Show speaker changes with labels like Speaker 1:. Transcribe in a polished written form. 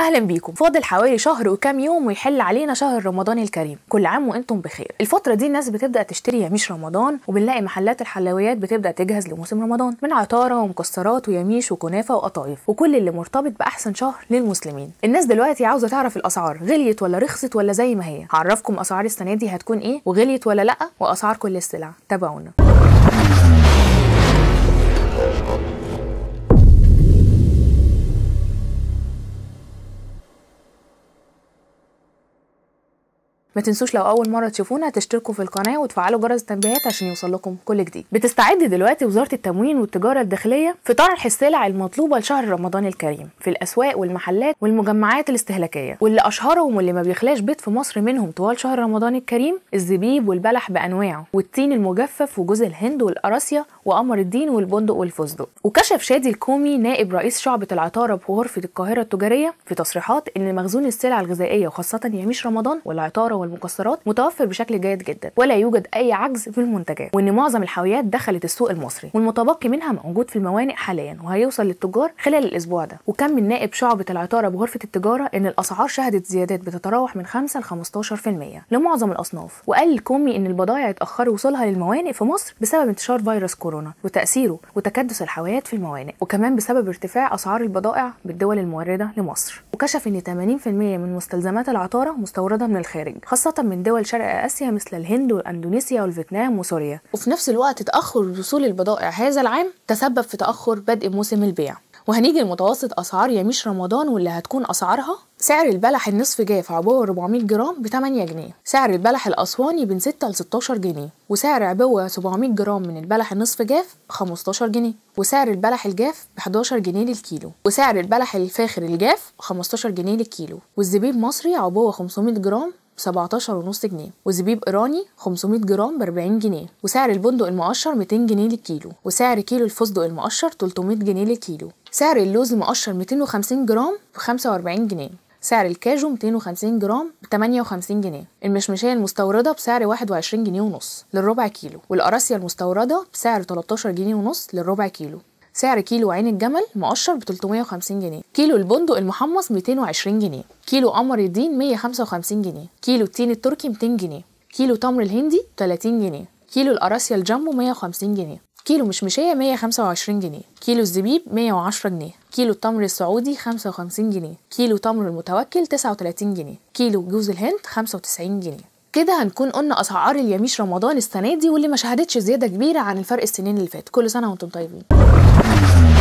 Speaker 1: اهلا بيكم. فاضل حوالي شهر وكام يوم ويحل علينا شهر رمضان الكريم، كل عام وانتم بخير. الفتره دي الناس بتبدا تشتري يميش رمضان، وبنلاقي محلات الحلويات بتبدا تجهز لموسم رمضان من عطاره ومكسرات ويميش وكنافه وقطايف وكل اللي مرتبط باحسن شهر للمسلمين. الناس دلوقتي عاوزه تعرف الاسعار غليت ولا رخصت ولا زي ما هي. هعرفكم اسعار السنه دي هتكون ايه وغليت ولا لا، واسعار كل السلع. تابعونا. ما تنسوش لو اول مره تشوفونا تشتركوا في القناه وتفعلوا جرس التنبيهات عشان يوصلكم كل جديد. بتستعد دلوقتي وزاره التموين والتجاره الداخليه في طرح السلع المطلوبه لشهر رمضان الكريم في الاسواق والمحلات والمجمعات الاستهلاكيه، واللي اشهرهم واللي ما بيخلاش بيت في مصر منهم طوال شهر رمضان الكريم الزبيب والبلح بانواعه والتين المجفف وجوز الهند والقراصيه وقمر الدين والبندق والفستق. وكشف شادي الكومي نائب رئيس شعبة العطاره بغرفه القاهره التجاريه في تصريحات ان مخزون السلع الغذائيه وخاصه يميش رمضان والعطاره والمكسرات متوفر بشكل جيد جدا ولا يوجد اي عجز في المنتجات، وان معظم الحاويات دخلت السوق المصري والمتبقي منها موجود في الموانئ حاليا وهيوصل للتجار خلال الاسبوع ده. وكان من نائب شعبة العطاره بغرفه التجاره ان الاسعار شهدت زيادات بتتراوح من 5 ل 15% لمعظم الاصناف. وقال الكومي ان البضائع اتاخر وصولها للموانئ في مصر بسبب انتشار فيروس كورونا وتاثيره وتكدس الحاويات في الموانئ، وكمان بسبب ارتفاع اسعار البضائع بالدول المورده لمصر. وكشف ان 80% من مستلزمات العطاره مستورده من الخارج، خاصة من دول شرق آسيا مثل الهند واندونيسيا والفيتنام وسوريا. وفي نفس الوقت تأخر وصول البضائع هذا العام تسبب في تأخر بدء موسم البيع. وهنيجي لمتوسط اسعار يميش رمضان واللي هتكون اسعارها: سعر البلح النصف جاف عبوه 400 جرام ب 8 جنيه، سعر البلح الاسواني من 6 ل 16 جنيه، وسعر عبوه 700 جرام من البلح النصف جاف 15 جنيه، وسعر البلح الجاف ب 11 جنيه للكيلو، وسعر البلح الفاخر الجاف 15 جنيه للكيلو، والزبيب مصري عبوه 500 جرام ب 17.5 جنيه، وزبيب ايراني 500 جرام ب 40 جنيه، وسعر البندق المقشر 200 جنيه للكيلو، وسعر كيلو الفستق المقشر 300 جنيه للكيلو، سعر اللوز المقشر 250 جرام ب 45 جنيه، سعر الكاجو 250 جرام ب 58 جنيه، المشمشيه المستورده بسعر 21 جنيه ونص للربع كيلو، والقراصيه المستورده بسعر 13 جنيه ونص للربع كيلو، سعر كيلو عين الجمل مقشر ب 350 جنيه، كيلو البندق المحمص 220 جنيه، كيلو قمر الدين 155 جنيه، كيلو التين التركي 200 جنيه، كيلو تمر الهندي 30 جنيه، كيلو القراصيه الجامبو 150 جنيه، كيلو مشمشيه 125 جنيه، كيلو الزبيب 110 جنيه، كيلو التمر السعودي 55 جنيه، كيلو تمر المتوكل 39 جنيه، كيلو جوز الهند 95 جنيه. كده هنكون قلنا اسعار اليميش رمضان السنه دي واللي ما شهدتش زياده كبيره عن الفرق السنين اللي فاتت. كل سنه وانتم طيبين.